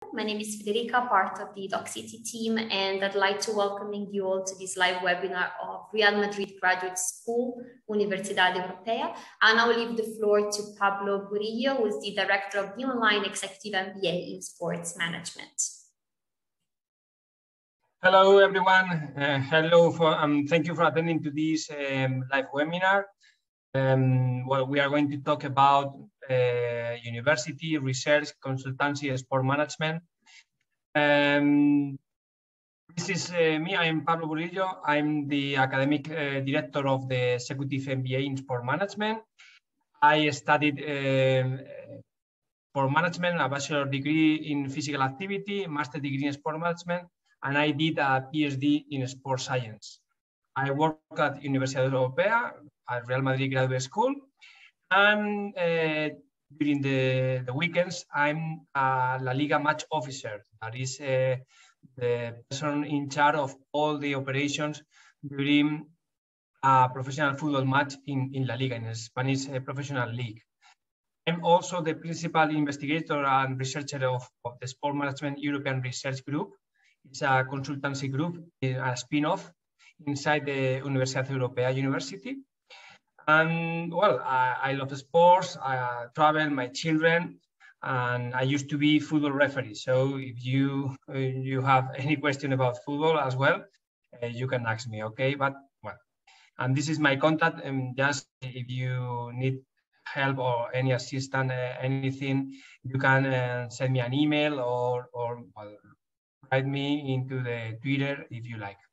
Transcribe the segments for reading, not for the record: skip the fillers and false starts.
My name is Federica, part of the Doc City team, and I'd like to welcome you all to this live webinar of Real Madrid Graduate School, Universidad Europea. And I will leave the floor to Pablo Burillo, who is the Director of the Online Executive MBA in Sports Management. Hello, everyone. Thank you for attending to this live webinar. Well, we are going to talk about university, research, consultancy, and sport management. This is me. I am Pablo Burillo. I'm the academic director of the Executive MBA in Sport Management. I studied sport management, a bachelor degree in physical activity, a master degree in sport management, and I did a PhD in sport science. I work at Universidad Europea, at Real Madrid Graduate School, and during the weekends, I'm a La Liga match officer. That is the person in charge of all the operations during a professional football match in La Liga, in the Spanish professional league. I'm also the principal investigator and researcher of the Sport Management European Research Group. It's a consultancy group, a spin-off inside the Universidad Europea University. And well, I love sports, I travel, my children, and I used to be football referee. So if you have any question about football as well, you can ask me, okay? But well, and this is my contact, and just if you need help or any assistance, anything, you can send me an email or well, write me into the Twitter if you like.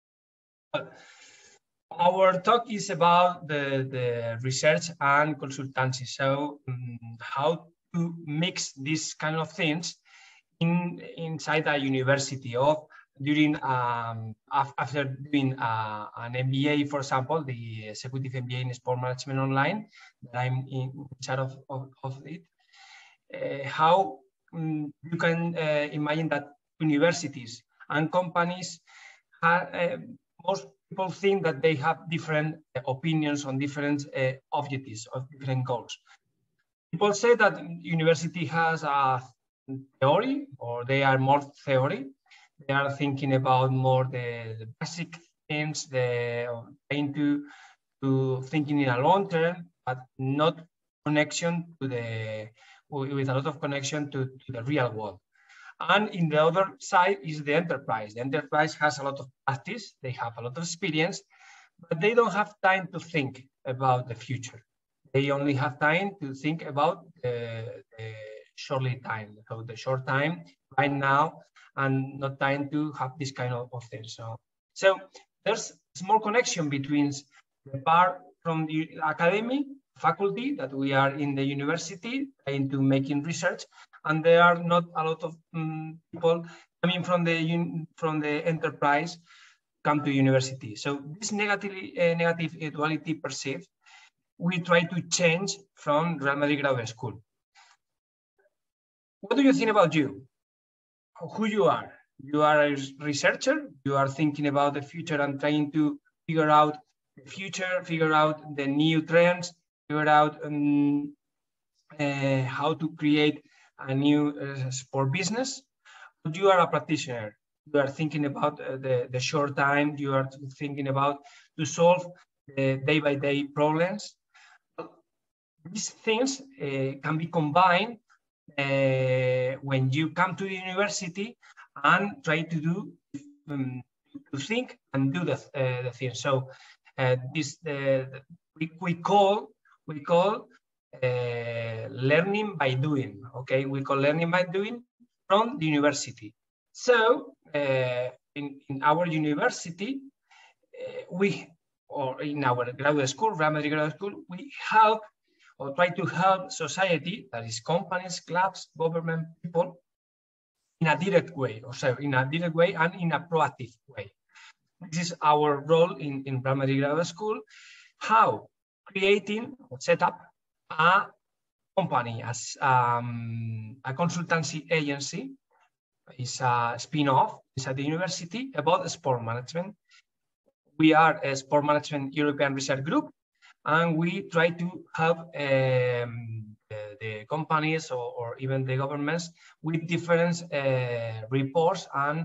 Our talk is about the research and consultancy. So how to mix these kind of things inside a university or during after doing an MBA, for example, the Executive MBA in Sport Management Online, that I'm in charge of it. How you can imagine that universities and companies have most people think that they have different opinions on different objectives or different goals. People say that university has a theory, or they are more theory. They are thinking about more the basic things, trying to thinking in a long term, but not connection to with a lot of connection to the real world. And in the other side is the enterprise. The enterprise has a lot of practice, they have a lot of experience, but they don't have time to think about the future. They only have time to think about the short time, so the short time right now, and not time to have this kind of things. So there's a small connection between the part from the academy, faculty, that we are in the university into making research, and there are not a lot of people coming from the enterprise come to university. So this negative duality perceived, we try to change from Real Madrid Graduate School. What do you think about you? Who you are? You are a researcher, you are thinking about the future and trying to figure out the future, figure out the new trends, figure out how to create a new sport business. But you are a practitioner. You are thinking about the short time. You are thinking about to solve day-by-day problems. These things can be combined when you come to the university and try to do to think and do the thing. So we call learning by doing. Okay, we call learning by doing from the university. So in our university, or in our graduate school, Real Madrid Graduate School, we help or try to help society, that is companies, clubs, government, people, in a direct way, or so in a direct way and in a proactive way. This is our role in Real Madrid Graduate School. How? Creating or set up a company as a consultancy agency. It's a spin-off inside the university about sport management. We are a Sport Management European Research Group, and we try to help the the companies or even the governments with different reports and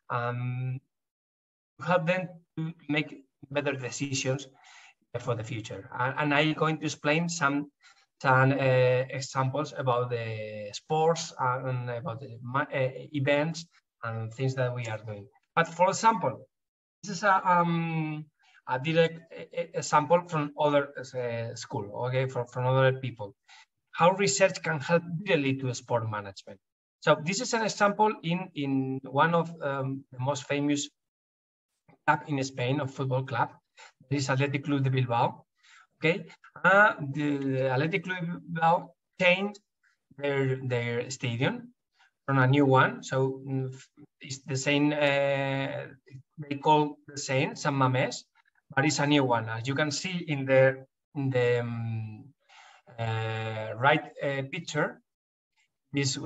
help them to make better decisions for the future. And I'm going to explain some examples about the sports and about the events and things that we are doing. But for example, this is a direct example from other school, okay, from other people. How research can help directly to sport management. So this is an example in one of the most famous club in Spain, a football club. This is Athletic Club de Bilbao. Okay, the Athletic Club de Bilbao changed their stadium from a new one. So it's the same. They call the same San Mamés, but it's a new one. As you can see in the right picture, this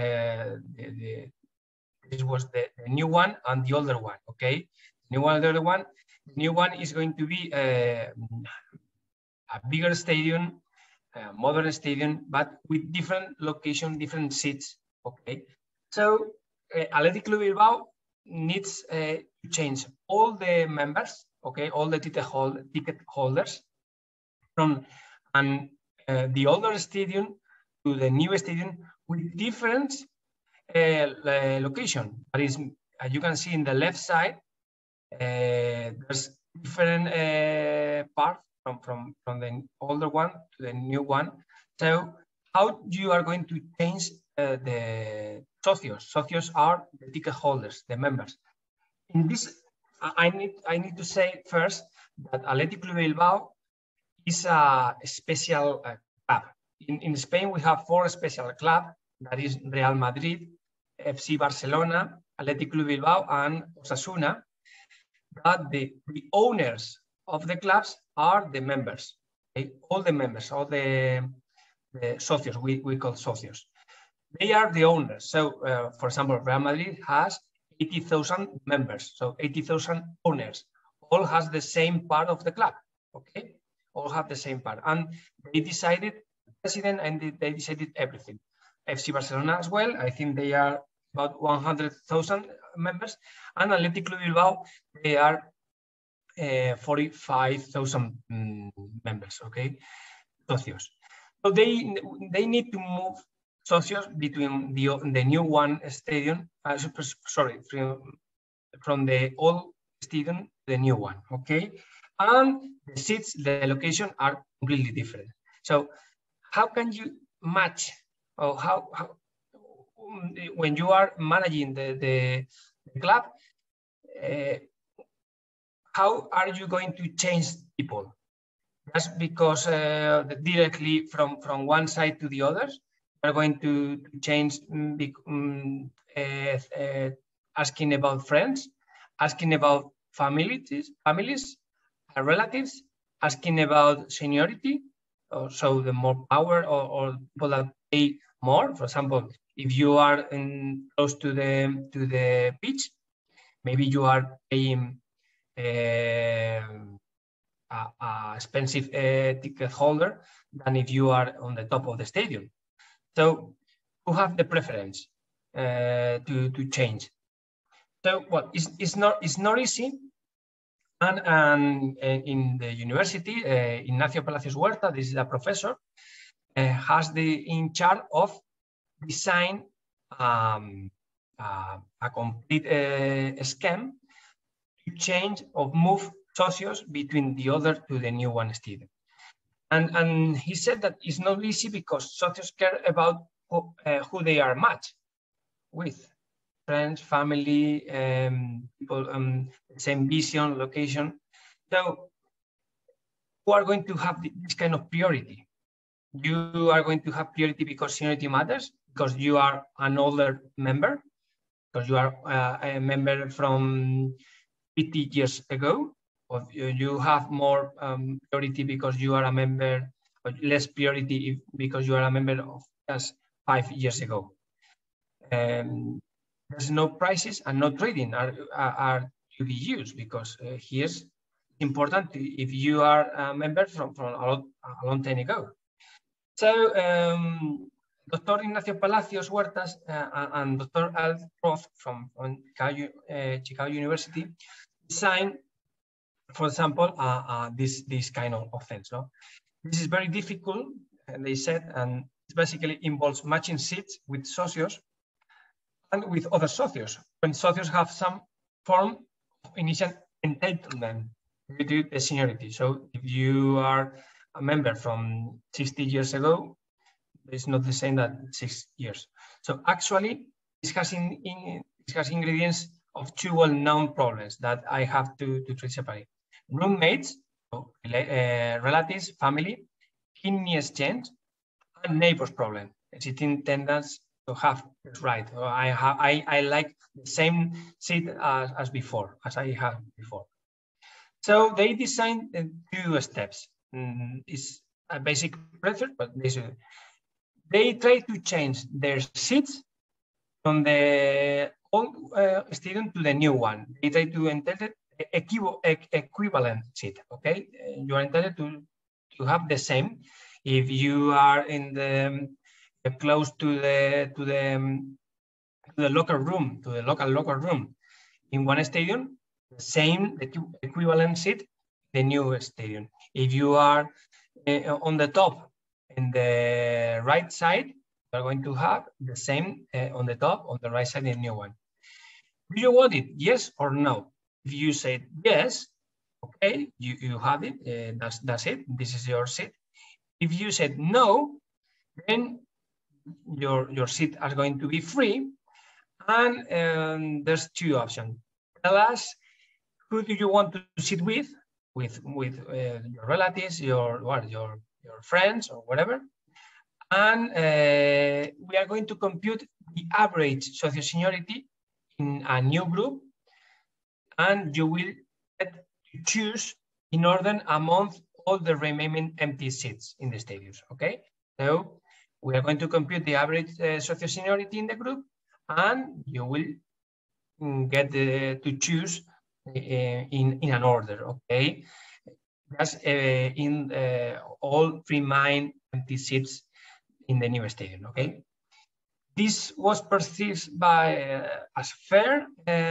this was the new one and the older one. Okay, the new one is going to be a bigger stadium, a modern stadium, but with different location, different seats. Okay, so Athletic Club Bilbao needs to change all the members. Okay, all the ticket holders from the older stadium to the new stadium with different location. That is, as you can see in the left side, there's different parts from the older one to the new one. So how you are going to change the socios? Socios are the ticket holders, the members. In this, I need to say first that Athletic Club Bilbao is a special club. In Spain, we have 4 special clubs. That is Real Madrid, FC Barcelona, Athletic Club Bilbao, and Osasuna. But the owners of the clubs are the members. Okay? All the members, all the socios, we call socios. They are the owners. So, for example, Real Madrid has 80,000 members, so 80,000 owners. All has the same part of the club. Okay, all have the same part, and they decided president and they decided everything. FC Barcelona as well. I think they are about 100,000 members, and Athletic Club Bilbao, they are 45,000 members. Okay, socios. So they need to move socios between the new one stadium. Sorry, from the old stadium to the new one. Okay, and the seats, the location are completely different. So how can you match, or how when you are managing the club, how are you going to change people? Just because directly from one side to the others, are going to change, asking about friends, asking about families, relatives, asking about seniority, so the more power or people that pay more. For example, if you are close to the pitch, maybe you are paying a expensive ticket holder than if you are on the top of the stadium. So who have the preference to change? So well, it's not easy. And in the university, Ignacio Palacios Huerta, this is a professor, has in charge of design a complete scheme to change or move socios between the other to the new one stadium. And he said that it's not easy because socios care about who they are matched with. Friends, family, people, same vision, location. So who are going to have this kind of priority? You are going to have priority because seniority matters, because you are an older member, because you are a member from 50 years ago, or you have more priority because you are a member, or less priority because you are a member of just 5 years ago. There's no prices and no trading are to be used, because here's important if you are a member from a long time ago. So Dr. Ignacio Palacios Huertas and Dr. Al Roth from Chicago University designed, for example, this kind of things. No? This is very difficult, they said, and it basically involves matching seats with socios and with other socios, when socios have some form of initial entitlement due to the seniority. So if you are a member from 60 years ago, it's not the same that 6 years. So actually, this has ingredients of two well-known problems that I have to treat separately. Roommates, so, relatives, family, kidney exchange, and neighbors problem. Sitting tendency to have right. I like the same seat as before, as I had before. So they designed 2 steps. It's a basic process, but they try to change their seats from the old student to the new one. They try to entitle equivalent seat. Okay, you are entitled to have the same. If you are in the close to the locker room, to the local locker room in one stadium, the same equivalent seat, the new stadium. If you are on the top in the right side, you are going to have the same on the top, on the right side, the new one. Do you want it? Yes or no? If you say yes, okay, you have it. That's it. This is your seat. If you said no, then your seat are going to be free. And there's 2 options. Tell us, who do you want to sit with your relatives, your friends, or whatever. And we are going to compute the average socio-seniority in a new group, and you will get to choose in order among all the remaining empty seats in the stadiums. Okay, so we are going to compute the average socio-seniority in the group, and you will get to choose in an order. Okay, that's in all remain empty seats in the new stadium. Okay, this was perceived by as fair,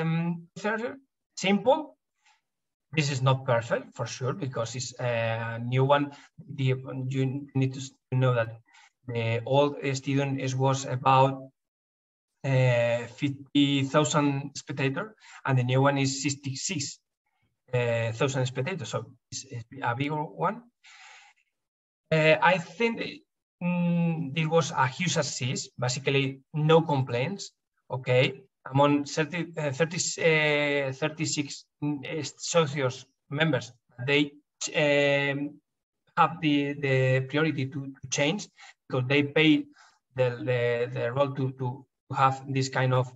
simple. This is not perfect for sure, because it's a new one. You need to know that the old stadium was about 50,000 spectators, and the new one is 66,000 spectators. So it's a bigger one. I think it was a huge success. Basically, no complaints. Okay, among 36 socios members, they have the priority to change, because they pay the role to have this kind of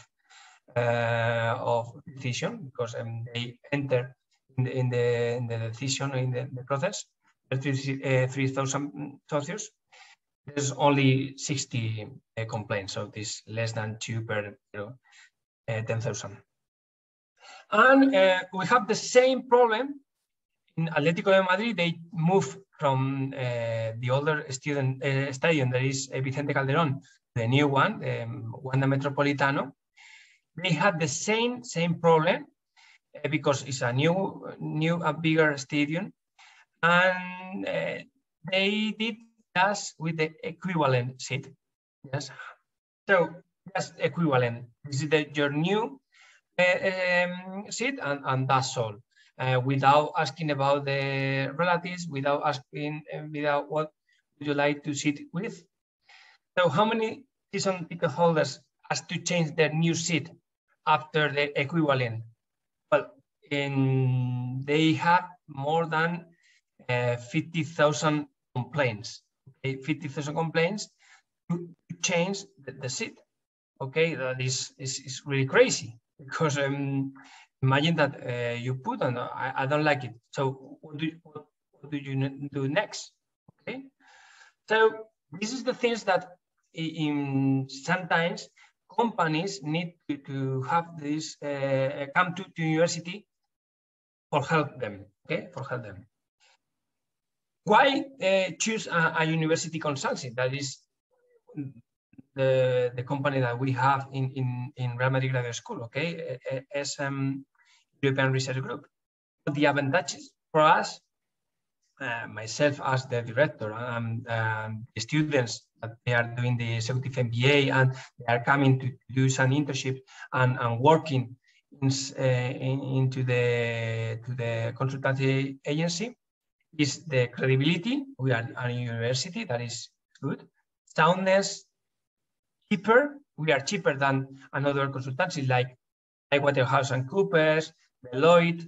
decision, because they enter in the decision, in the process. 3,000 socios. There's only 60 complaints, so this less than 2 per 10,000. And we have the same problem in Atlético de Madrid. They move from the older stadium that is Vicente Calderón, the new one, Wanda Metropolitano. They had the same problem because it's a new bigger stadium, and they did just with the equivalent seat. Yes, so that's equivalent. This is your new seat, and that's all. Without asking about the relatives, without asking without what would you like to sit with. So how many season ticket holders has to change their new seat after the equivalent? Well, they had more than 50,000 complaints. Okay, 50,000 complaints to change the seat. Okay, that is really crazy, because imagine that you put on, I don't like it. So what do you do next? Okay, so this is the things that sometimes companies need to have this come to university for help them. Okay, for help them. Why choose a university consultancy? That is the company that we have in Real Madrid Graduate School, okay, as European Research Group. The advantages for us, myself as the director, and the students that they are doing the executive MBA and they are coming to do some internship and working into the consultancy agency, is the credibility. We are a university, that is good. Soundness, cheaper. We are cheaper than another consultancy like PricewaterhouseCoopers, Deloitte,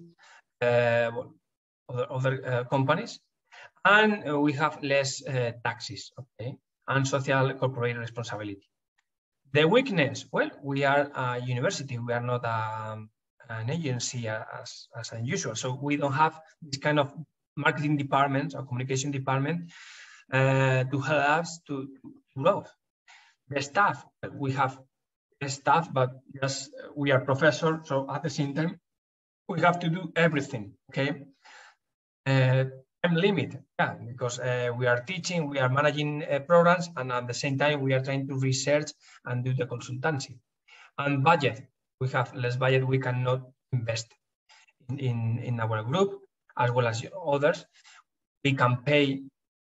other companies, and we have less taxes, okay, and social corporate responsibility. The weakness, well, we are a university. We are not an agency as unusual, so we don't have this kind of marketing department or communication department to help us to grow. The staff, we have staff, but yes, we are professors, so at the same time, we have to do everything, okay? Time limit, yeah, because we are teaching, we are managing programs, and at the same time, we are trying to research and do the consultancy. And budget, we have less budget, we cannot invest in our group, as well as others. We can pay,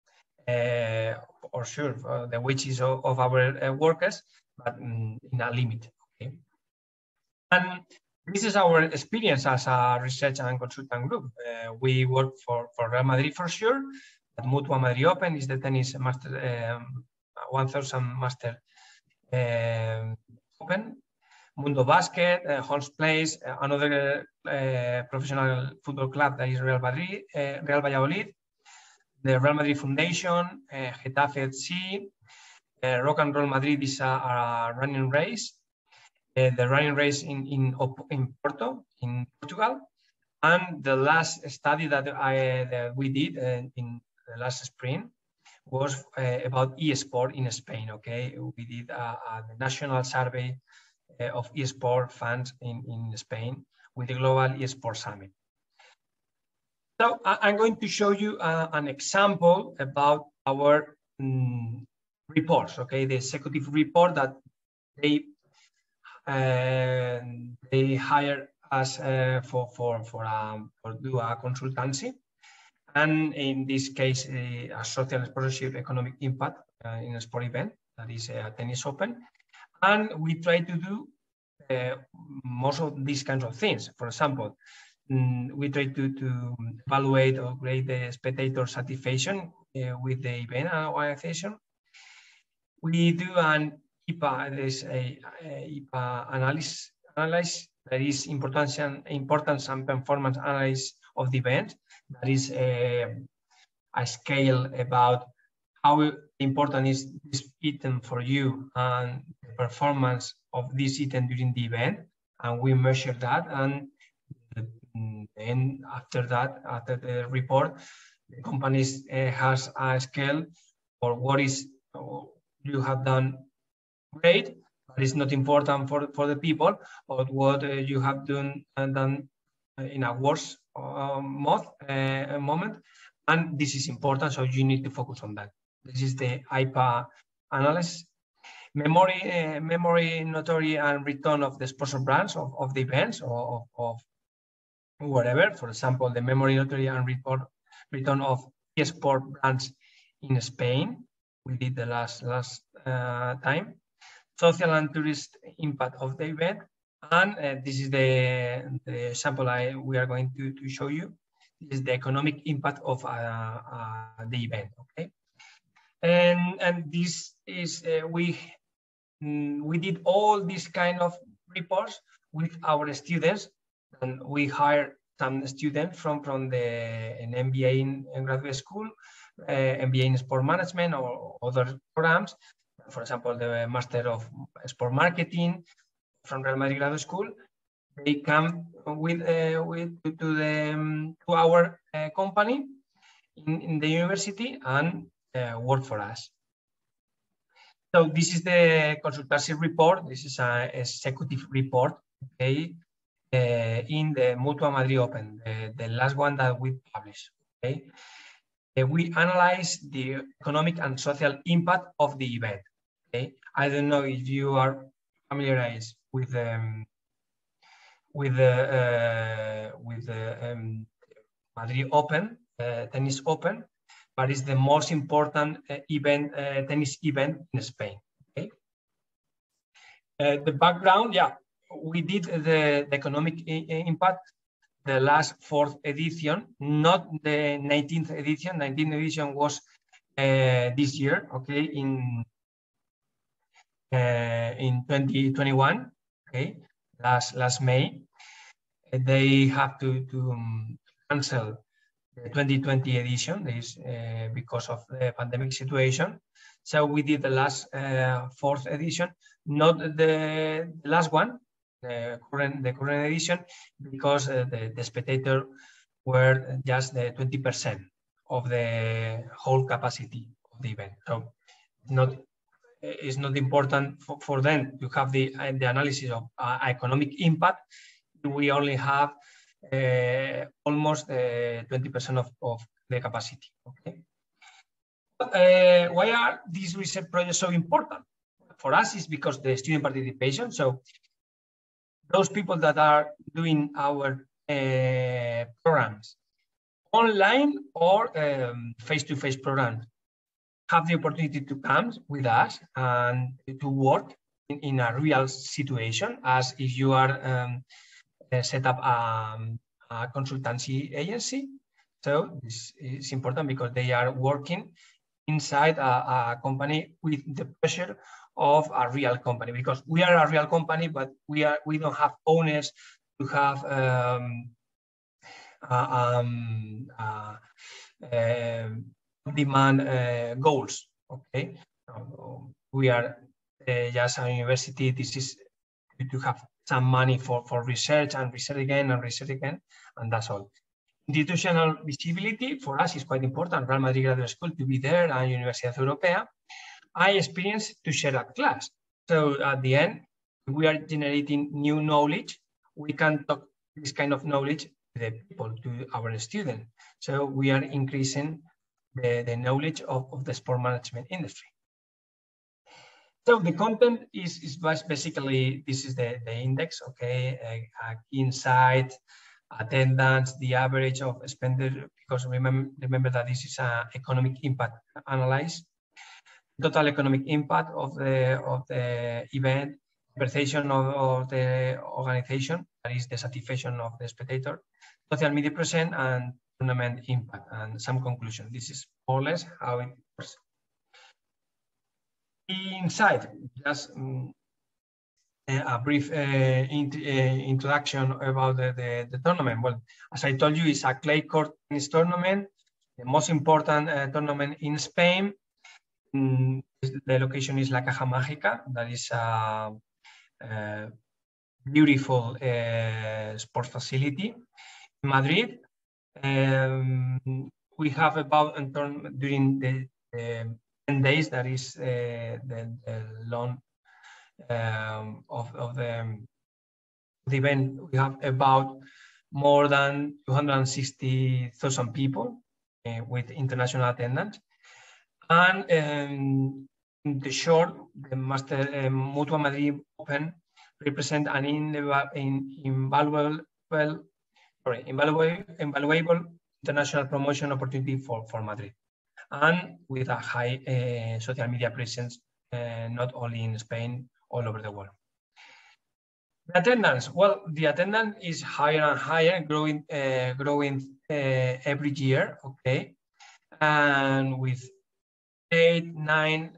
or sure, the wages of our workers, but in a limit, okay? And this is our experience as a research and consultant group. We work for Real Madrid for sure, but Mutua Madrid Open is the tennis master, 1000 master open. Mundo Basket, Holmes Place, another professional football club that is Real Madrid, Real Valladolid, the Real Madrid Foundation, Getafe FC, Rock and Roll Madrid is a running race. The running race in Porto, in Portugal, and the last study that we did in the last spring was about eSport in Spain. Okay, we did the national survey of eSport fans in Spain with the Global eSport Summit. So I'm going to show you an example about our reports. Okay, the executive report that they hire us for do a consultancy, and in this case a social sponsorship economic impact in a sport event that is a tennis open, and we try to do most of these kinds of things. For example, we try to evaluate or grade the spectator satisfaction with the event organization. We do an IPA, there is a IPA analysis that is importance and performance analysis of the event. That is a scale about how important is this item for you and the performance of this item during the event, and we measure that. And then after that, after the report, the company has a scale for what is you have done great, but it's not important for the people, or what you have done in a worse moment, and this is important, so you need to focus on that. This is the IPA analysis. Memory, notoriety, and return of the sponsor brands of the events or of whatever. For example, the memory, notoriety, and return of eSport brands in Spain. We did the last time. Social and tourist impact of the event, and this is the sample we are going to show you. This is the economic impact of the event. Okay, and this is we did all these kind of reports with our students, and we hired some students from an MBA in graduate school, MBA in sport management or other programs. For example, the Master of Sport Marketing from Real Madrid Graduate School. They come to our company in the university and work for us. So this is the consultancy report. This is an executive report, okay, in the Mutua Madrid Open, the last one that we published. Okay, we analyze the economic and social impact of the event. Okay, I don't know if you are familiarized with the Madrid Open, tennis Open, but it's the most important event, tennis event in Spain. Okay. The background, yeah, we did the economic impact, the last 4th edition, not the 19th edition. 19th edition was this year, okay, in 2021, okay, last May. They have to cancel the 2020 edition. This because of the pandemic situation. So we did the last 4th edition, not the last one, the current edition, because the spectators were just the 20% of the whole capacity of the event. So it's not important for them to have the analysis of economic impact. We only have almost 20% of the capacity. Okay. Why are these research projects so important? For us, it's because the student participation. So those people that are doing our programs, online or face-to-face programs, have the opportunity to come with us and to work in a real situation, as if you are set up a consultancy agency. So this is important because they are working inside a company with the pressure of a real company, because we are a real company, but we don't have owners to have demand goals. Okay, we are just a university. This is to have some money for research and research again and research again, and that's all. Institutional visibility for us is quite important. Real Madrid Graduate School to be there, and Universidad Europea. I experienced to share a class. So at the end, we are generating new knowledge. We can talk this kind of knowledge to the people, to our students. So we are increasing the knowledge of the sport management industry. So the content is basically, this is the index, okay, insight, attendance, the average of expenditure, because remember that this is an economic impact analysis, total economic impact of the event, perception of the organization, that is the satisfaction of the spectator, social media present, and tournament impact, and some conclusion. This is more or less how it works. Inside, just a brief introduction about the tournament. Well, as I told you, it's a clay court tennis tournament, the most important tournament in Spain. The location is La Caja Mágica. That is a beautiful sports facility. In Madrid, we have about, during the 10 days, that is the long of the event, we have about more than 260,000 people with international attendance. And in the short, the Master Mutua Madrid Open represent an invaluable international promotion opportunity for Madrid, and with a high social media presence, not only in Spain, all over the world. The attendance, well, the attendance is higher and higher, growing every year, okay, and with 8, 9,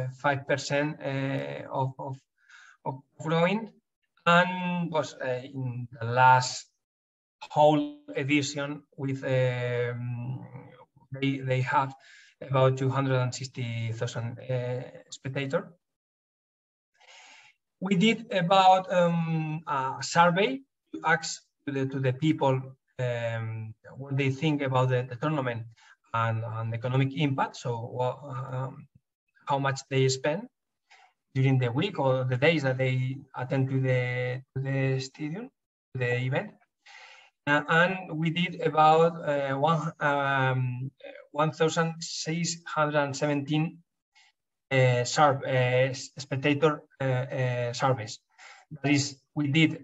5% of growing, and was in the last whole edition with they have about 260,000 spectators. We did about a survey to ask to the people what they think about the tournament and economic impact. So how much they spend during the week or the days that they attend to the stadium, to the event. And we did about 1,617 spectator surveys. That is, we did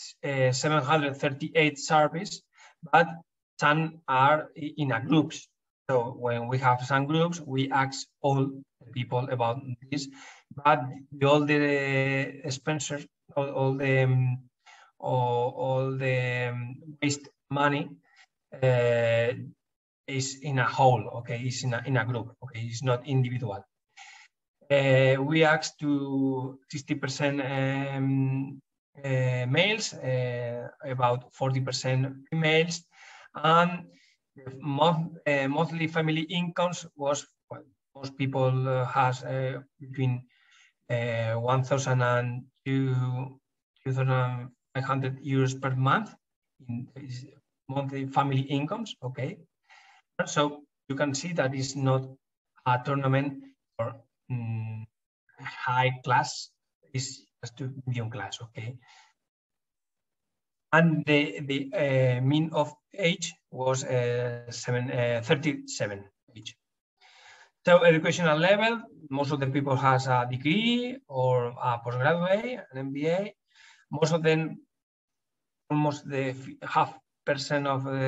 738 surveys, but some are in a groups. So when we have some groups, we ask all the people about this, but all the sponsors, all the waste money is in a whole, okay, is in a group, okay, it's not individual. We asked to 60% males, about 40% females, and monthly family incomes was, well, most people has between 1,000 and 2,500 euros per month in monthly family incomes. Okay, so you can see that it's not a tournament for high class, is just to medium class. Okay, and the mean of age was 37 age. So educational level, most of the people has a degree or a postgraduate, an MBA. Most of them, almost the 50%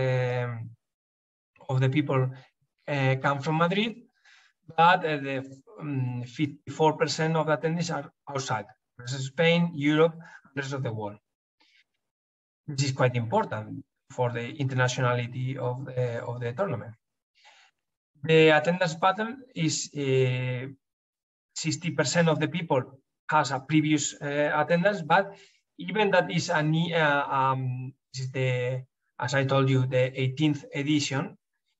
of the people come from Madrid, but the 54% of the attendees are outside, versus Spain, Europe, and the rest of the world. This is quite important for the internationality of the tournament. The attendance pattern is 60% of the people has a previous attendance, but even that is this is the, as I told you, the 18th edition.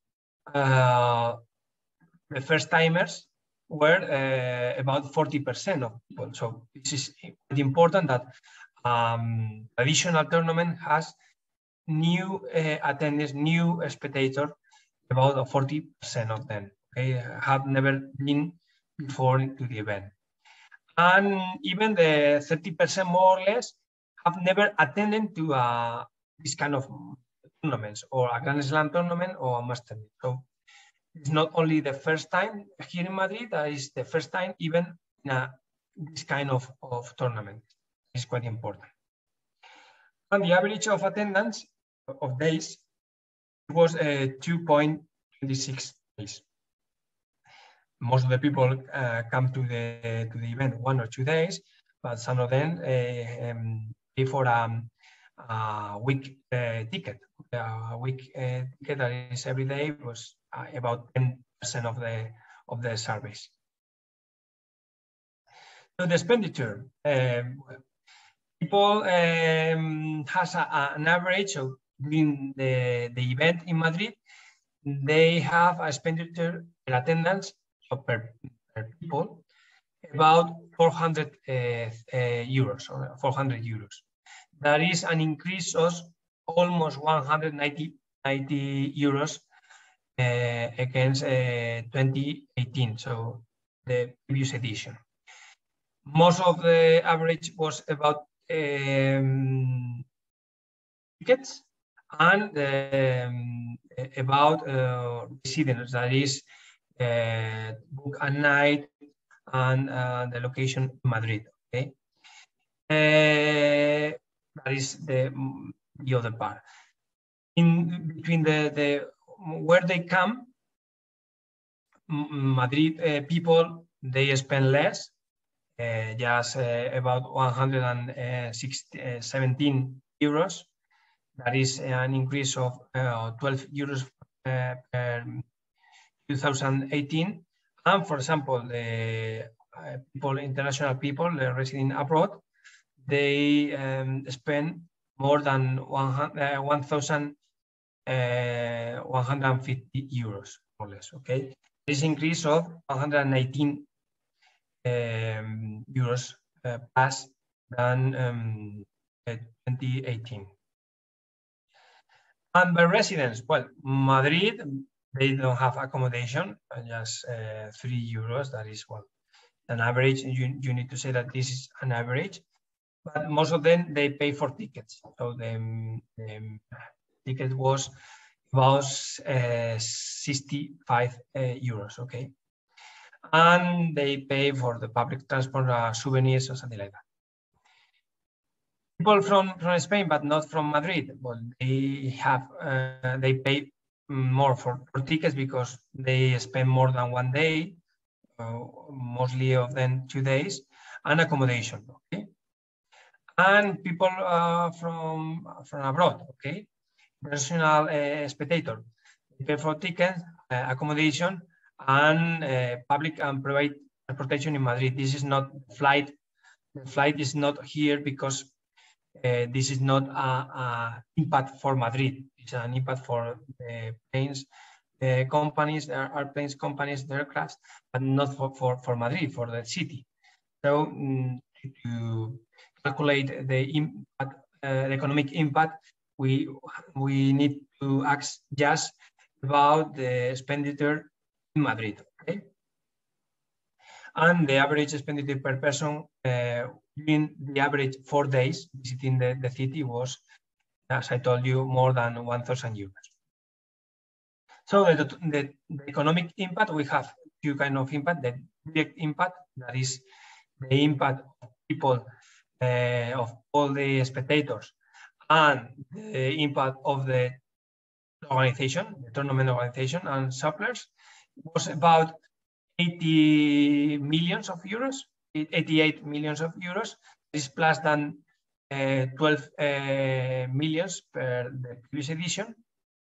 The first timers were about 40% of people. So this is important that traditional tournament has new attendees, new spectators, about 40% of them. Okay, have never been before to the event. And even the 30% more or less have never attended to this kind of tournaments, or a Grand Slam tournament or a Master. So it's not only the first time here in Madrid, it's the first time even in this kind of tournament. It's quite important. And the average of attendance of days was 2.26 days. Most of the people come to the event 1 or 2 days, but some of them pay for a week ticket. A week ticket that is every day was about 10% of the service. So the expenditure, people has an average of during the event in Madrid, they have a expenditure per attendance, so per people, about 400 euros or 400 euros. That is an increase of almost 190 euros against 2018, so the previous edition. Most of the average was about tickets and about residence, that is book a night and the location in Madrid. Okay, that is the other part. In between the where they come, Madrid people, they spend less, just about 117 euros. That is an increase of 12 euros per 2018. And for example, the people, international people residing abroad, they spend more than 1,150 euros, more or less. Okay, this increase of 119 euros plus than 2018. And by residence, well, Madrid, they don't have accommodation, just 3 euros. That is, well, an average. You need to say that this is an average, but most of them, they pay for tickets. So ticket was about 65 euros, okay? And they pay for the public transport, souvenirs or something like that. People from Spain, but not from Madrid, well, they pay more for tickets because they spend more than 1 day, mostly of them 2 days, and accommodation, okay? And people from abroad, okay? International spectator, they pay for tickets, accommodation, and public and private transportation in Madrid. This is not flight. The flight is not here because this is not an impact for Madrid. It's an impact for the planes companies, airplanes companies, the aircraft, but not for Madrid, for the city. So to calculate the impact, the economic impact, we need to ask just about the expenditure in Madrid, okay? And the average expenditure per person during the average 4 days visiting the city was, as I told you, more than 1,000 euros. So the economic impact, we have two kinds of impact. The direct impact, that is the impact of people, of all the spectators, and the impact of the organization, the tournament organization and suppliers, was about 80 millions of euros, 88 millions of euros. This is plus than 12 millions per the previous edition.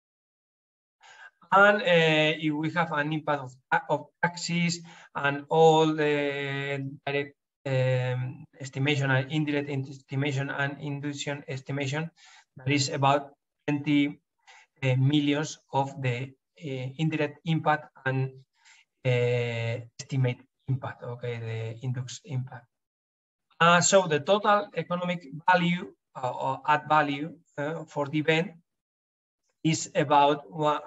And if we have an impact of taxes and all the direct estimation and indirect estimation and induction estimation, that is about 20 millions of the indirect impact and estimate impact, okay, the induced impact. So the total economic value or add value for the event is about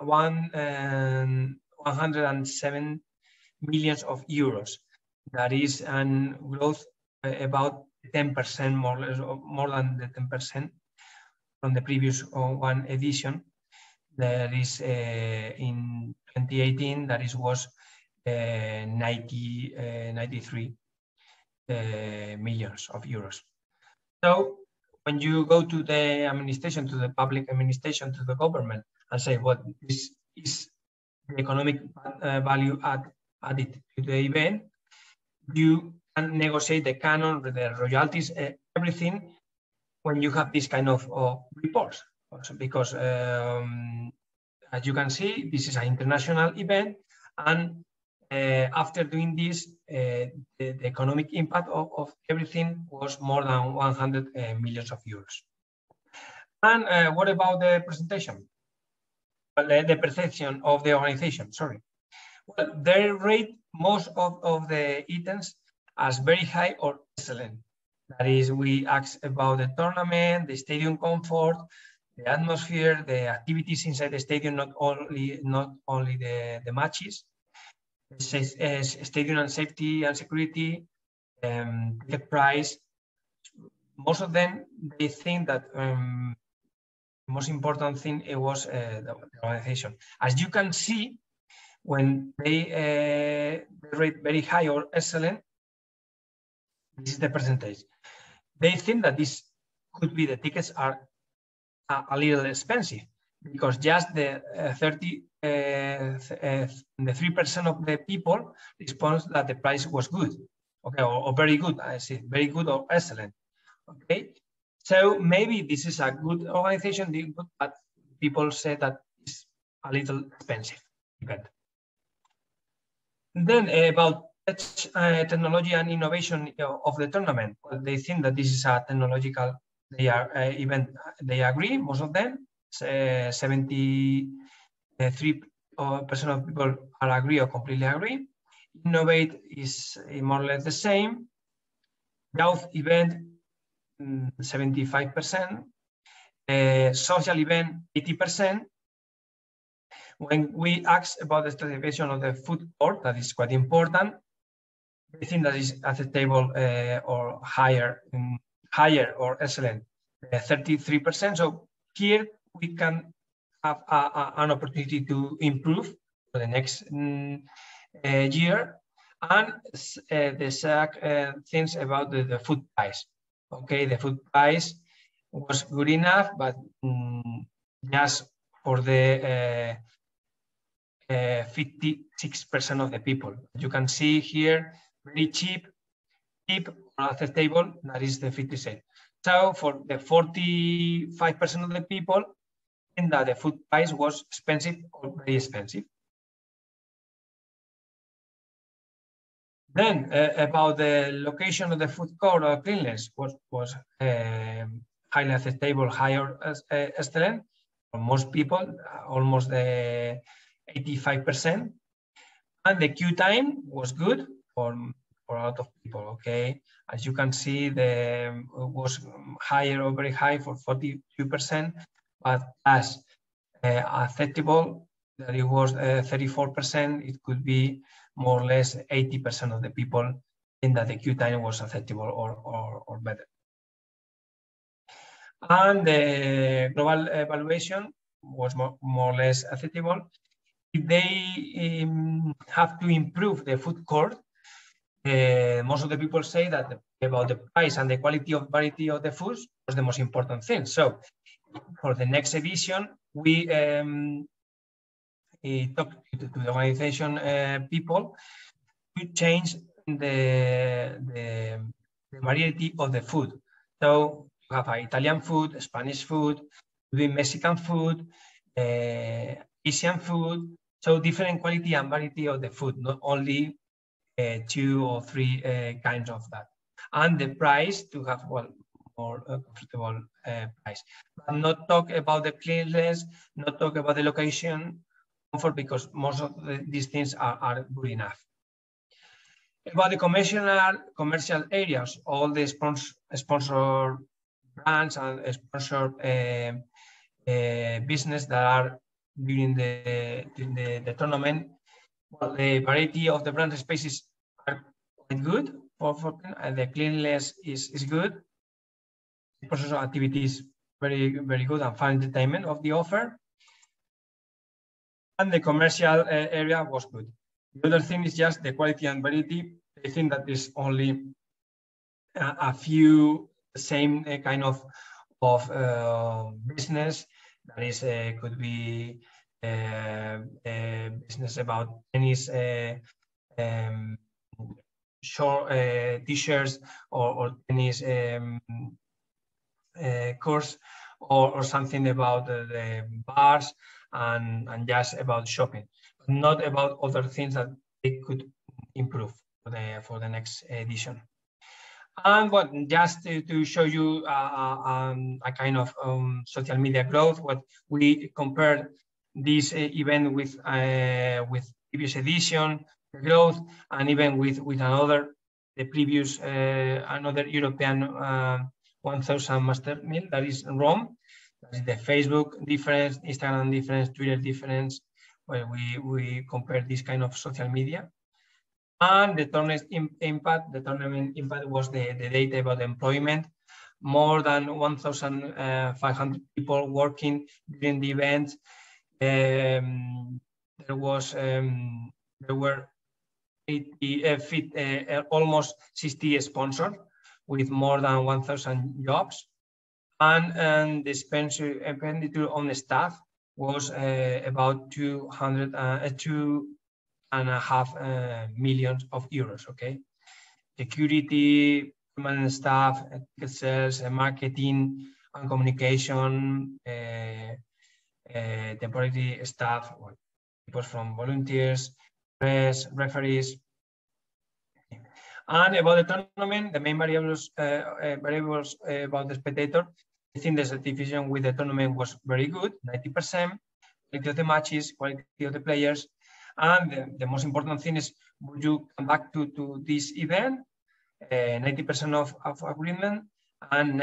107 millions of euros. That is an growth about 10%, more or less, more than the 10% from the previous one edition. That is in 2018, that was 93 millions of euros. So when you go to the administration, to the public administration, to the government, and say what this is the economic value added to the event, you can negotiate the canon, the royalties, everything when you have this kind of reports. Also because as you can see, this is an international event, and after doing this, the economic impact of everything was more than 100 millions of euros. And what about the presentation? Well, the perception of the organization, sorry. Well, they rate most of the items as very high or excellent. That is, we ask about the tournament, the stadium comfort, the atmosphere, the activities inside the stadium, not only the matches. Stadium and safety and security, the price. Most of them, they think that the most important thing it was the organization. As you can see, when they rate very high or excellent, this is the percentage. They think that this could be the tickets are a little expensive because just the 3% of the people responds that the price was good, okay, or very good. I see, very good or excellent, okay. So maybe this is a good organization, but people say that it's a little expensive event. Then about technology and innovation of the tournament, well, they think that this is a technological event. They agree, most of them. 73% of people are agree or completely agree. Innovate is more or less the same. Youth event, 75%. Social event, 80%. When we ask about the stratification of the food court, that is quite important. I think that is acceptable or higher or excellent, 33%. So here we can have an opportunity to improve for the next year. And the second things about the food price. Okay, the food price was good enough, but just for the 56% of the people. You can see here, very cheap or acceptable, that is the 56. So for the 45% of the people, and that the food price was expensive or very expensive. Then about the location of the food court or cleanliness was highly acceptable, higher excellent for most people, almost 85%. And the queue time was good for a lot of people. Okay, as you can see, the was higher or very high for 42%, but as acceptable that it was 34%, it could be more or less 80% of the people in that the queue time was acceptable or better. And the global evaluation was more or less acceptable. If they have to improve the food court, most of the people say that about the price and the quality of variety of the foods was the most important thing. So for the next edition, we talked to the organization people to change the variety of the food. So you have Italian food, Spanish food, Mexican food, Asian food. So different quality and variety of the food, not only 2 or 3 kinds of that. And the price to have more comfortable price. But not talk about the cleanliness, not talk about the location, comfort, because most of these things are good enough. About the commercial areas, all the sponsor brands and sponsor business that are during the tournament. Well, the variety of the brand spaces are quite good and the cleanliness is good. The process of activities very good and fun entertainment of the offer. And the commercial area was good. The other thing is just the quality and variety. I think that is only a few same kind of business that is could be business about tennis, short t-shirts or tennis course or something about the bars and just about shopping, but not about other things that they could improve for the next edition. And what just to show you a kind of social media growth, what we compared this event with previous edition growth, and even with another the previous another European 1000 master meal that is in Rome. That is the Facebook difference, Instagram difference, Twitter difference, where we compare this kind of social media. And the tournament impact was the data about employment. More than 1,500 people working during the event. There were almost 60 sponsors with more than 1,000 jobs. And the expenditure on the staff was about 2.5 million euros. Okay, security, permanent staff, sales, marketing, and communication, temporary staff, people from volunteers, press, referees. And about the tournament, the main variables about the spectator. I think the satisfaction with the tournament was very good, 90%. Quality of the matches, quality of the players, and the most important thing is, would you come back to this event? 90% of agreement and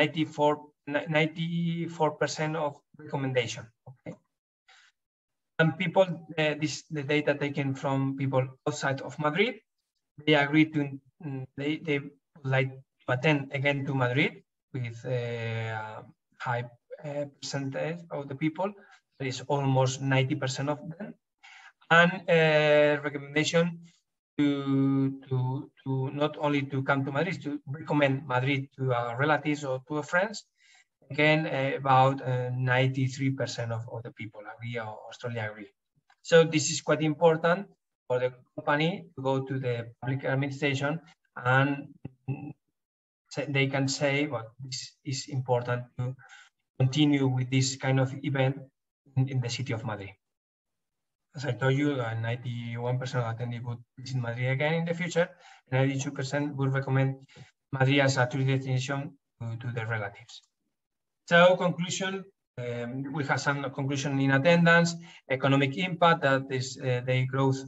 94% of recommendation. Okay. And people, the data taken from people outside of Madrid, they agreed to they would like to attend again to Madrid with a high percentage of the people, That is almost 90% of them. And recommendation to not only to come to Madrid, to recommend Madrid to our relatives or to our friends. Again, about 93% of the people agree or strongly agree. So this is quite important for the company to go to the public administration and they can say, well, this is important to continue with this kind of event in the city of Madrid. As I told you, 91% of attendees would visit Madrid again in the future, and 92% would recommend Madrid as a tourist destination to their relatives. So conclusion, we have some conclusion in attendance, economic impact, that is the growth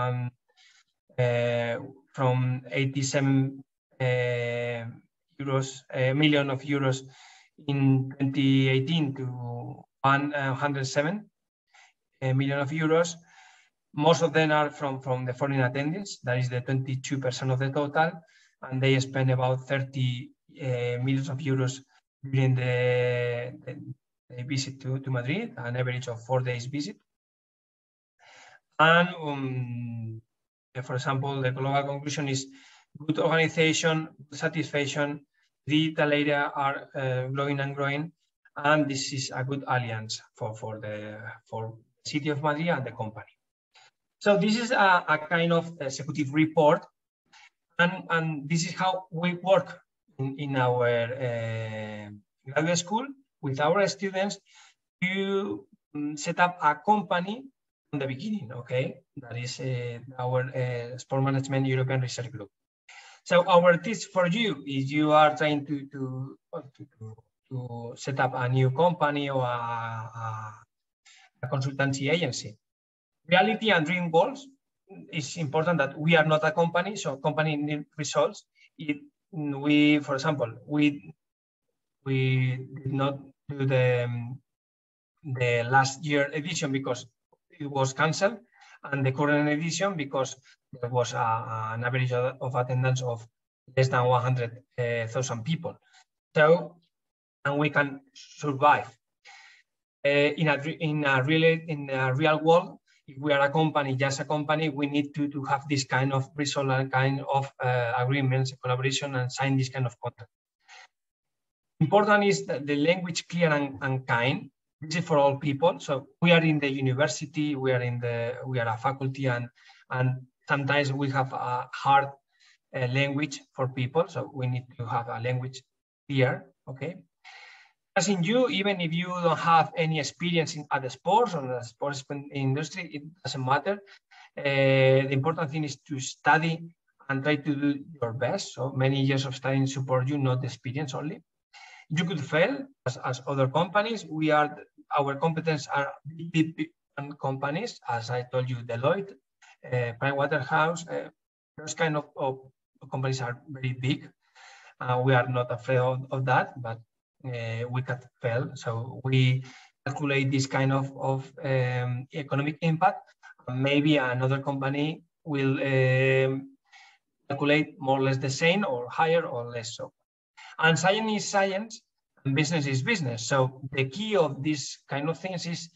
from 87 million of euros in 2018 to 107 million of euros. Most of them are from the foreign attendees, that is the 22% of the total, and they spend about 30 millions of euros during the visit to Madrid, an average of 4 days visit. And for example, the global conclusion is good organization, satisfaction, digital area are growing and growing, and this is a good alliance for the city of Madrid and the company. So this is a kind of executive report, and this is how we work in our graduate school with our students to set up a company from the beginning, okay? That is our Sport Management European Research Group. So our tips for you is you are trying to set up a new company or a consultancy agency. Reality and dream goals. It's important that we are not a company, so company need results. We, for example, we did not do the last year edition because it was cancelled, and the current edition because there was an average of attendance of less than 100,000 people. So, and we can survive in a real world. If we are a company, just a company, we need to have this kind of result and kind of agreements, collaboration, and sign this kind of contract. Important is that the language clear and kind. This is for all people. So we are in the university, we are a faculty, and sometimes we have a hard language for people. So we need to have a language clear, okay? As in you, even if you don't have any experience in other sports or the sports industry, it doesn't matter. The important thing is to study and try to do your best. So many years of studying support you, not experience only. You could fail as other companies. Our competence are big companies, as I told you, Deloitte, Pricewaterhouse, those kind of companies are very big. We are not afraid of that, but we could fail. So we calculate this kind of economic impact. Maybe another company will calculate more or less the same or higher or less so. And science is science and business is business. So the key of this kind of things is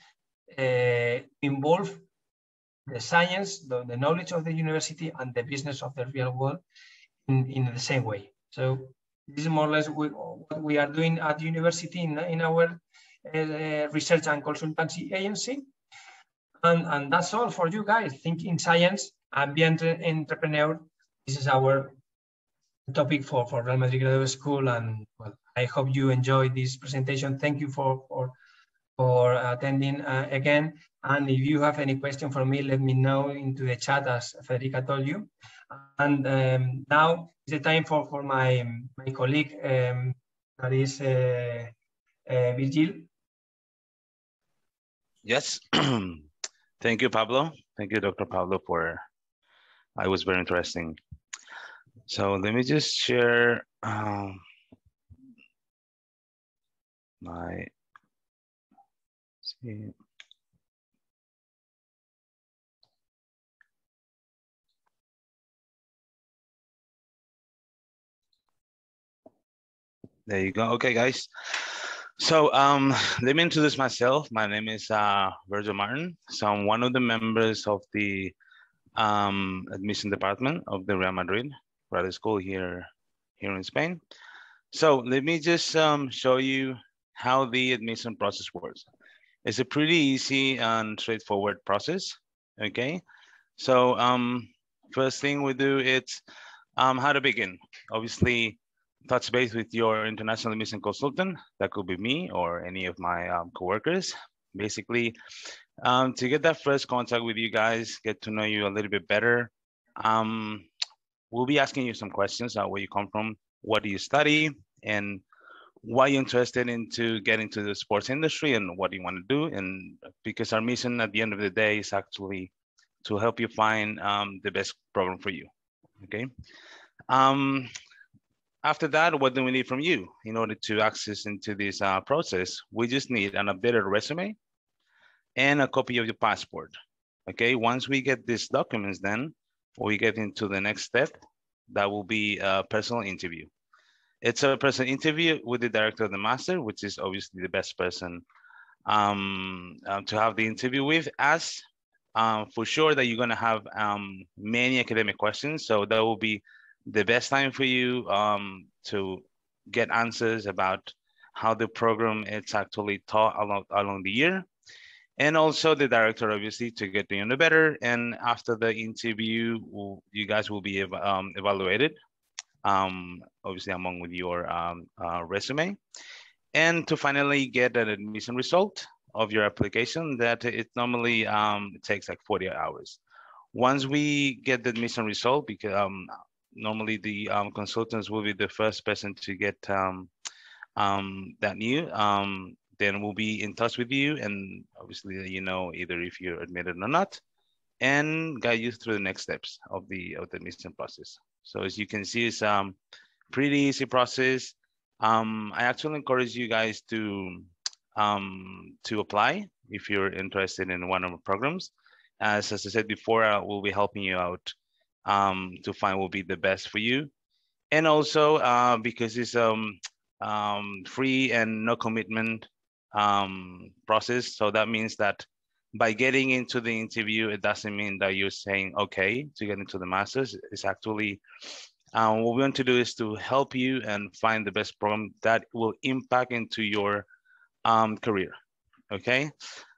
involve the science, the knowledge of the university and the business of the real world in the same way. So this is more or less what we are doing at the university in our research and consultancy agency. And that's all for you guys. Think in science and be an entrepreneur. This is our topic for Real Madrid Graduate School. And well, I hope you enjoyed this presentation. Thank you for attending again. And if you have any question for me, let me know into the chat, as Federica told you. And now is the time for my colleague, that is Virgil. Yes. Thank you, Pablo. Thank you, Dr. Pablo, it was very interesting. So let me just share see. There you go. Okay, guys. So let me introduce myself. My name is Virgil Martin. So I'm one of the members of the admission department of the Real Madrid Graduate School here in Spain. So let me just show you how the admission process works. It's a pretty easy and straightforward process. Okay. So first thing we do is how to begin. Obviously, touch base with your international admission consultant. That could be me or any of my coworkers. Basically, to get that first contact with you guys, get to know you a little bit better. We'll be asking you some questions about where you come from, what do you study, and why you're interested into getting to the sports industry and what do you want to do. And because our mission at the end of the day is actually to help you find the best program for you. Okay. After that, what do we need from you in order to access into this process? We just need an updated resume and a copy of your passport. Okay, once we get these documents, then we get into the next step. That will be a personal interview. It's a personal interview with the director of the master, which is obviously the best person to have the interview with, as for sure that you're going to have many academic questions. So that will be the best time for you to get answers about how the program is actually taught along the year. And also the director, obviously, to get to know better. And after the interview, you guys will be evaluated, obviously among with your resume. And to finally get an admission result of your application, that it normally it takes like 48 hours. Once we get the admission result, because normally the consultants will be the first person to get that new, then we'll be in touch with you and obviously, you know, either if you're admitted or not, and guide you through the next steps of the admission process. So as you can see, it's pretty easy process. I actually encourage you guys to apply if you're interested in one of the programs. As I said before, we'll be helping you out to find what will be the best for you. And also because it's free and no commitment process. So that means that by getting into the interview, it doesn't mean that you're saying okay to get into the masters. It's actually what we want to do is to help you and find the best program that will impact into your career. Okay.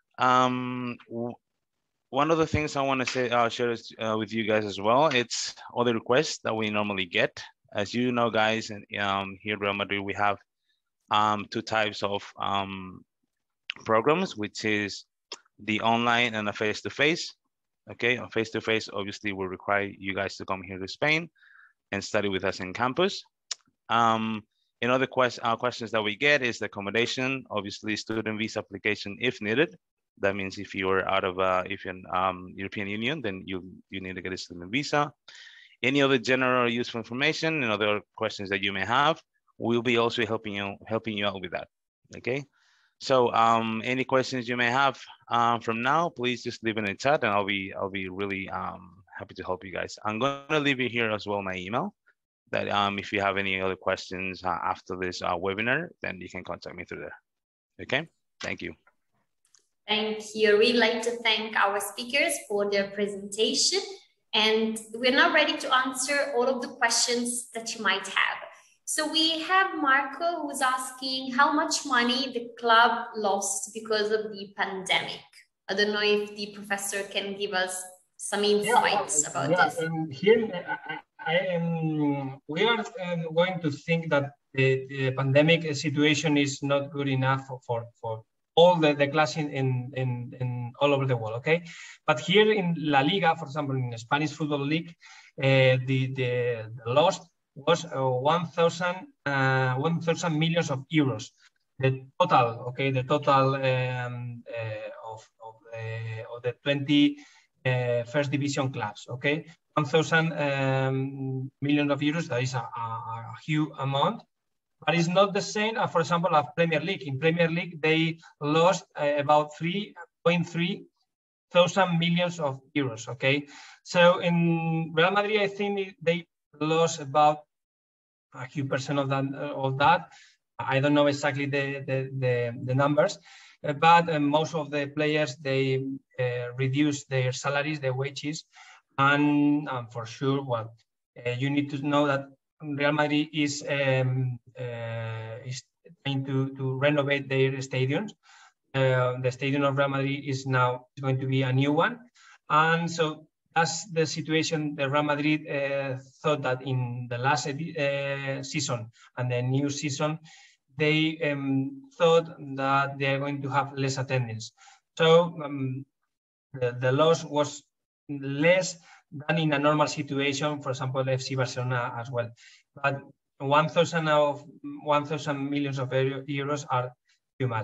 One of the things I want to say, share with you guys as well, it's other requests that we normally get. As you know, guys, and here at Real Madrid, we have two types of programs, which is the online and a face-to-face. Okay, on face-to-face, obviously, will require you guys to come here to Spain and study with us in campus. Another questions that we get is the accommodation, obviously student visa application if needed. That means if you're out of, if you're in European Union, then you need to get a student visa. Any other general useful information and other questions that you may have, we'll be also helping you out with that. Okay. So any questions you may have from now, please just leave it in the chat, and I'll be really happy to help you guys. I'm gonna leave you here as well my email. That if you have any other questions after this webinar, then you can contact me through there. Okay. Thank you. Thank you. We'd like to thank our speakers for their presentation. And we're now ready to answer all of the questions that you might have. So we have Marco who's asking how much money the club lost because of the pandemic. I don't know if the professor can give us some insights about this. Here, we are going to think that the pandemic situation is not good enough for all the class in all over the world, okay? But here in La Liga, for example, in the Spanish Football League, the loss was 1,000 millions of euros. The total, okay, the total of the 20 first division clubs, okay? 1,000 million of euros, that is a huge amount. But it's not the same, for example, of Premier League. In Premier League, they lost about 3.3 thousand millions of euros, okay? So in Real Madrid, I think they lost about a few percent of that. I don't know exactly the numbers, but most of the players, they reduce their salaries, their wages, and for sure, well, you need to know that Real Madrid is trying to renovate their stadiums. The stadium of Real Madrid is now going to be a new one, and so that's the situation. The Real Madrid thought that in the last season and the new season, they thought that they are going to have less attendance. So the loss was less than in a normal situation, for example, FC Barcelona as well. But 1,000 millions of euros are too much.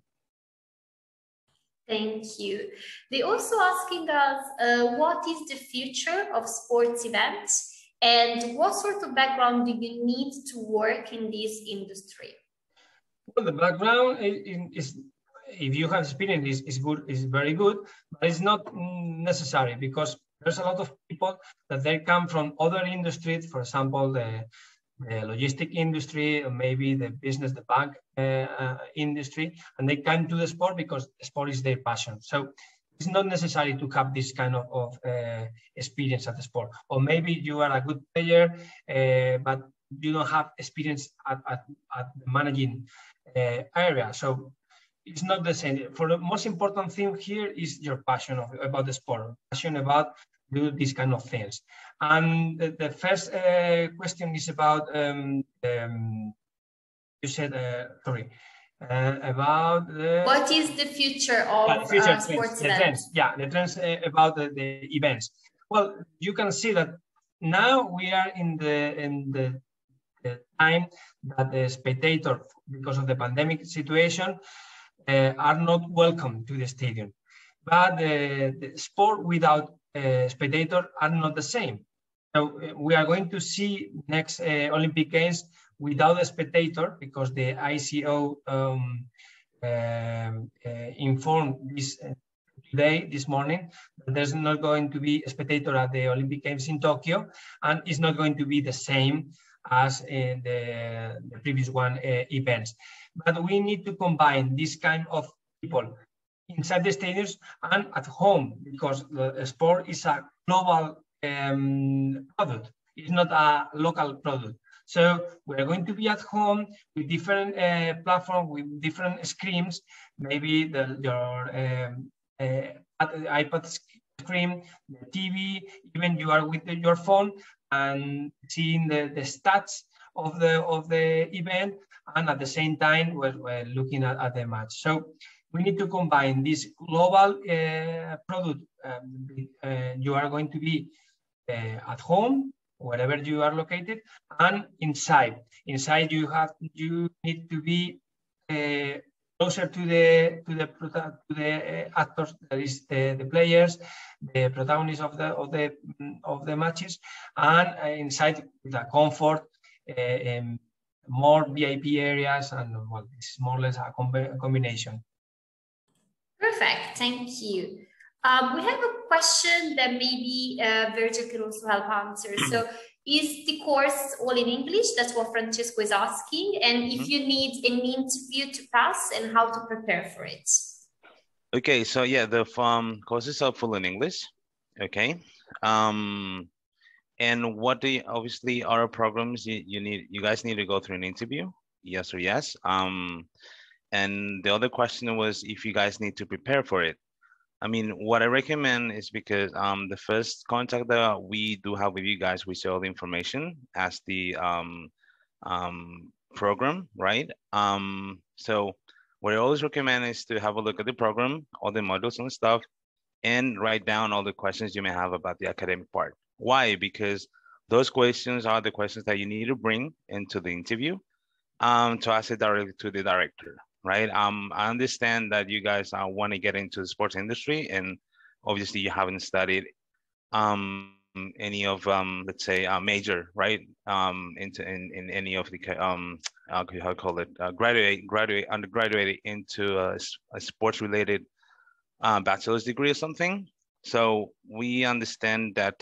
Thank you. They're also asking us, what is the future of sports events and what sort of background do you need to work in this industry? Well, the background is if you have experience, is good, is very good, but it's not necessary because there's a lot of people that they come from other industries, for example, the logistic industry, or maybe the business, the bank industry, and they come to the sport because sport is their passion. So it's not necessary to have this kind of experience at the sport. Or maybe you are a good player, but you don't have experience at the managing area. So it's not the same. For the most important thing here is your passion about the sport, passion about do these kind of things. And the first question is about you said sorry about the what is the future of sports events? The trends about the events. Well, you can see that now we are in the time that the spectator, because of the pandemic situation, are not welcome to the stadium. But the sport without spectator are not the same. So we are going to see next Olympic Games without a spectator because the ICO informed this morning that there's not going to be a spectator at the Olympic Games in Tokyo, and it's not going to be the same as in the previous one events. But we need to combine this kind of people inside the stadiums and at home, because the sport is a global product. It's not a local product. So we're going to be at home with different platforms, with different screens, maybe your iPad screen, the TV, even you are with your phone and seeing the stats of the event, and at the same time we're looking at the match. So we need to combine this global product. You are going to be at home, wherever you are located, and inside. Inside you need to be closer to the actors, that is the players, the protagonists of the matches, and inside the comfort, more VIP areas, and well, this is more or less a combination. Perfect, thank you. We have a question that maybe Virgil can also help answer. So, is the course all in English? That's what Francesco is asking. And if you need an interview to pass, and how to prepare for it. Okay, so yeah, the course is all full in English. Okay. And what do you, obviously our programs, you guys need to go through an interview, yes or yes. And the other question was if you guys need to prepare for it. I mean, what I recommend is because the first contact that we do have with you guys, we see all the information as the program, right? So what I always recommend is to have a look at the program, all the modules and stuff, and write down all the questions you may have about the academic part. Why? Because those questions are the questions that you need to bring into the interview to ask it directly to the director. Right. I understand that you guys want to get into the sports industry, and obviously you haven't studied any of let's say major, right? In any of the how to call it undergraduate into a sports related bachelor's degree or something. So we understand that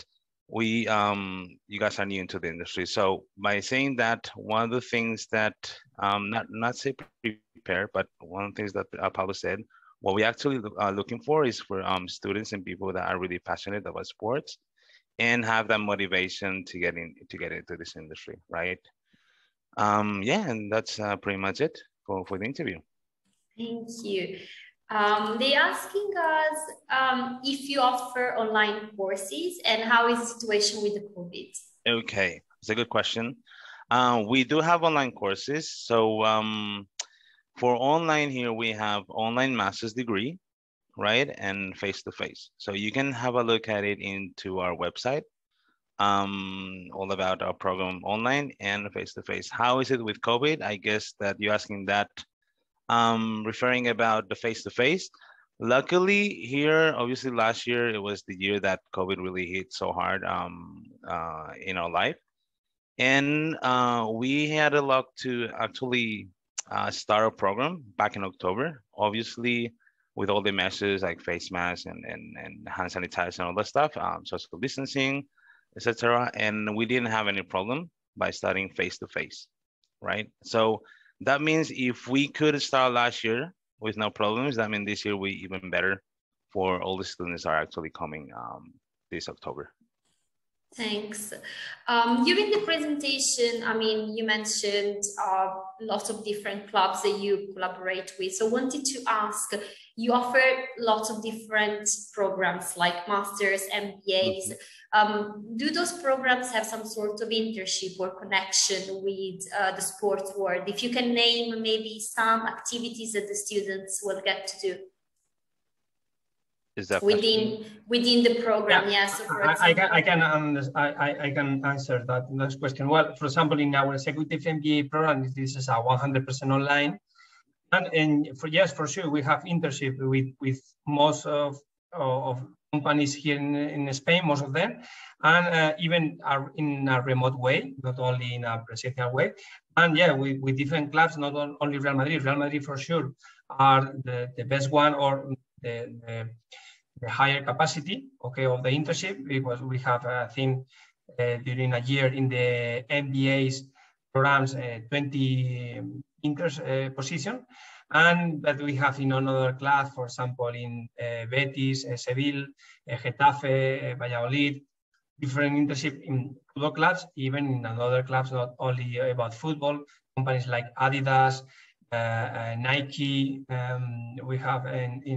you guys are new into the industry. So by saying that, one of the things that not say prepare, but one of the things that Pablo said, what we actually are looking for is for students and people that are really passionate about sports and have that motivation to get into this industry, right? Yeah, and that's pretty much it for the interview. Thank you. They're asking us if you offer online courses and how is the situation with the COVID? Okay, it's a good question. We do have online courses. So for online here, we have online master's degree, right? And face-to-face. So you can have a look at it into our website, all about our program online and face-to-face. How is it with COVID? I guess that you're asking that, referring about the face-to-face. Luckily here, obviously last year, it was the year that COVID really hit so hard in our life. And we had a luck to actually start a program back in October, obviously with all the measures like face masks and hand sanitizer and all that stuff, social distancing, etc. And we didn't have any problem by starting face-to-face, right? So that means if we could start last year with no problems, that means this year we even better for all the students are actually coming this October. Thanks. During the presentation, I mean, you mentioned lots of different clubs that you collaborate with. So I wanted to ask, you offer lots of different programs like masters, MBAs. Do those programs have some sort of internship or connection with the sports world? If you can name maybe some activities that the students will get to do. Is that within the program? Yeah. Yes. Yeah, so for example, I can answer that next question. Well, for example, in our executive MBA program, this is a 100% online, and for sure we have internship with most of companies here in Spain, most of them, and even in a remote way, not only in a presential way. And yeah, with different clubs, not only Real Madrid. Real Madrid for sure are the best one, or the higher capacity, okay, of the internship, because we have, I think, during a year in the MBAs programs, 20 interns position, and that we have in another class, for example, in Betis, Seville, Getafe, Valladolid, different internship in football clubs, even in another clubs, not only about football, companies like Adidas, Nike, we have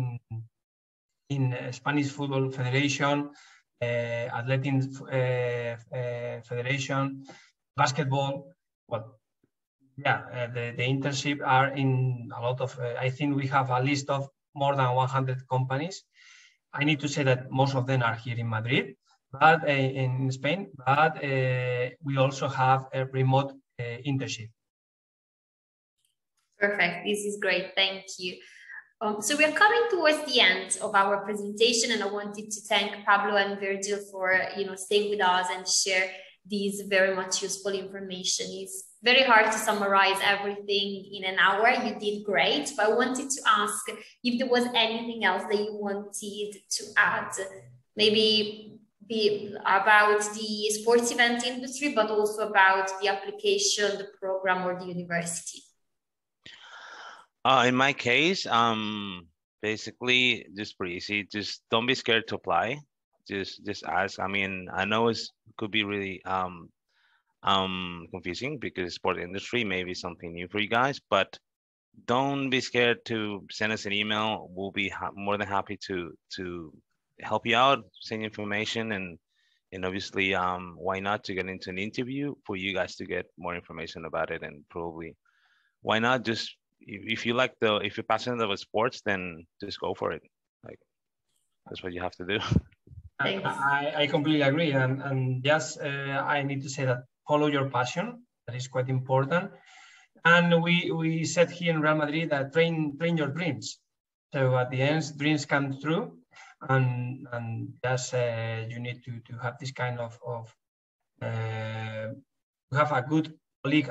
in Spanish Football Federation, Athletic Federation, basketball. Well, yeah, the internship are in a lot of, I think we have a list of more than 100 companies. I need to say that most of them are here in Madrid, but in Spain, but we also have a remote internship. Perfect, this is great, thank you. So we are coming towards the end of our presentation, and I wanted to thank Pablo and Virgil for staying with us and share these very much useful information. It's very hard to summarize everything in an hour. You did great, but I wanted to ask if there was anything else that you wanted to add, maybe about the sports event industry, but also about the application, the program, or the university. In my case, basically just pretty easy. Just don't be scared to apply. Just ask. I mean, I know it could be really confusing because sport industry may be something new for you guys, but don't be scared to send us an email. We'll be more than happy to help you out, send information, and obviously why not to get into an interview for you guys to get more information about it, and probably why not just if you like if you're passionate about sports, then just go for it. Like that's what you have to do. I completely agree, and yes, I need to say that follow your passion. That is quite important. And we said here in Real Madrid that train your dreams. So at the end, dreams come true, and yes, you need to have this kind of have a good colleague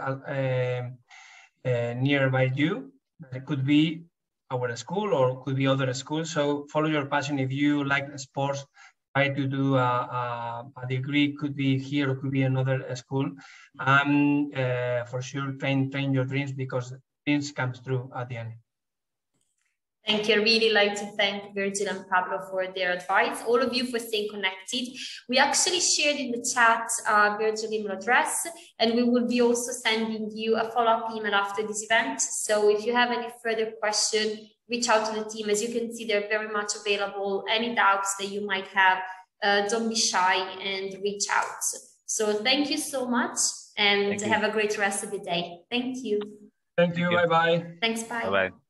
nearby you. It could be our school or could be other schools. So follow your passion. If you like sports, try to do a degree, could be here or could be another school. For sure, train your dreams, because dreams comes true at the end. Thank you. I really like to thank Virgil and Pablo for their advice. All of you for staying connected. We actually shared in the chat Virgil's email address, and we will be also sending you a follow-up email after this event. So if you have any further question, reach out to the team. As you can see, they're very much available. Any doubts that you might have, don't be shy and reach out. So thank you so much, and have a great rest of the day. Thank you. Thank you. Bye-bye. Thanks. Bye. Bye-bye.